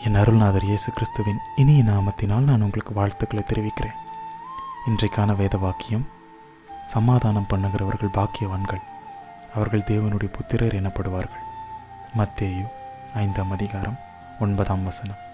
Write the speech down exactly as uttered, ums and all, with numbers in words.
என் அருள்நாதர் இயேசு கிறிஸ்துவின் இனிய நாமத்தினால் நான் உங்களுக்கு வாழ்த்துக்களை தெரிவிக்கிறேன். இன்றைக்கான வேத வாக்கியம், சமாதானம் பண்ணுகிறவர்கள் பாக்கியவான்கள், அவர்கள் தேவனுடைய புத்திரர் எனப்படுவார்கள். மத்தேயு ஐந்தாம் அதிகாரம் ஒன்பதாம் வசனம்.